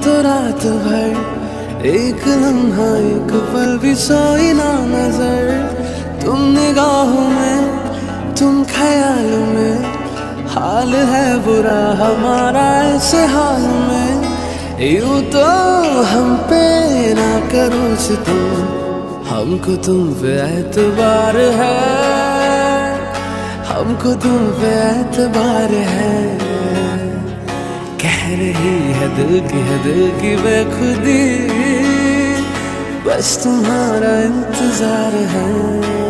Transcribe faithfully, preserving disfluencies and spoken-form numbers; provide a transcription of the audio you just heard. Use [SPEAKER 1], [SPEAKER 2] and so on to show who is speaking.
[SPEAKER 1] तो रात भर एक लम्हा एक पल भी सोई ना नजर। तुम निगाहों में तुम ख्यालों में, हाल है बुरा हमारा ऐसे हाल में। यूं तो हम पे ना करो तुम, हमको तुम पे एतबार है, हमको तुम पे एतबार है। कह रही है दिल की है दिल की बेखुदी, बस तुम्हारा इंतजार है।